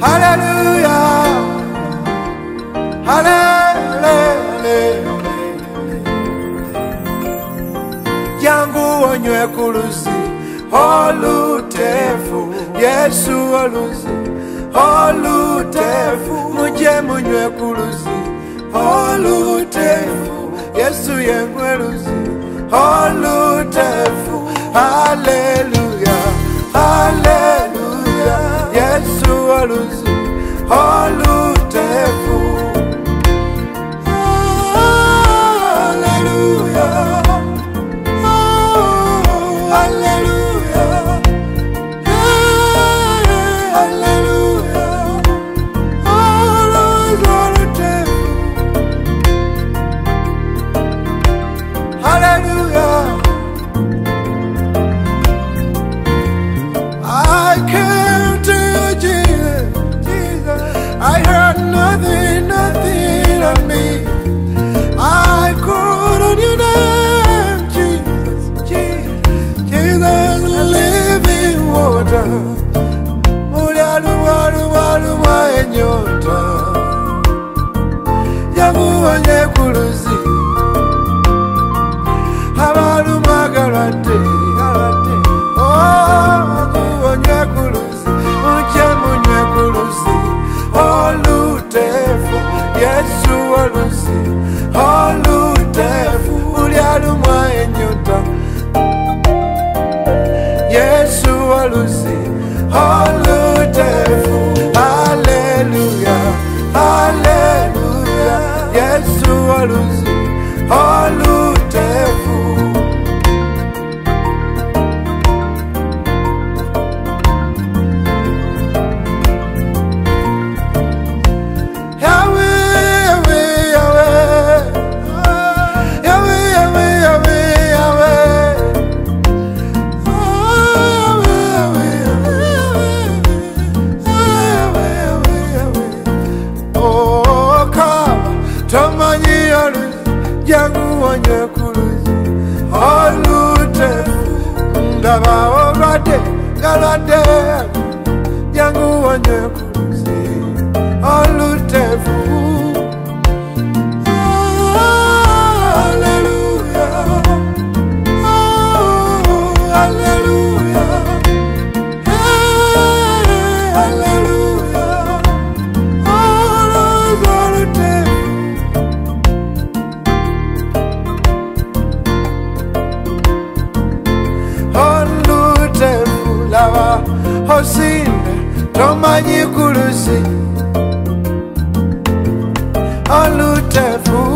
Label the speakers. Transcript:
Speaker 1: Hallelujah. Hallelujah. Yangu onywe kuluzi olutefu Yesu Oluzzi olutefu muje munywe kuluzi olutefu Yesu yengwe luzi olutefu. Hallelujah. Hallelujah. Yesu Oluzzi olutefu. Hallelujah. Hallelujah. Hallelujah. Hallelujah. I came to Jesus, Jesus. I heard nothing of me. I called on your name, Jesus, Jesus, Jesus, living water. Enyota yamuonye kuluzi abalumagalate muonye kuluzi muje munywe kuluzi olutefu Yesu Oluzzi olutefu ulyalumwa enyota Yesu Oluzzi olutefu. Hallelujah, hallelujah, Yesu Oluzzi olutefu. Yangu onywe kuluzi olutefu ndaba obadde galwadde yangu onywe kuluzi olutefu. Hallelujah. Hallelujah. Hallelujah. Olutefu. Lava osinde tomanyi kuluzi olutefu.